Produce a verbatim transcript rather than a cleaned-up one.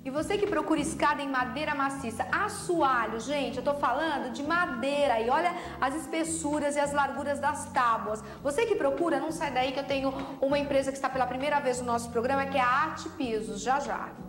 E você que procura escada em madeira maciça, assoalho, gente, eu tô falando de madeira e olha as espessuras e as larguras das tábuas. Você que procura, não sai daí que eu tenho uma empresa que está pela primeira vez no nosso programa, que é a Arte Pisos, já já.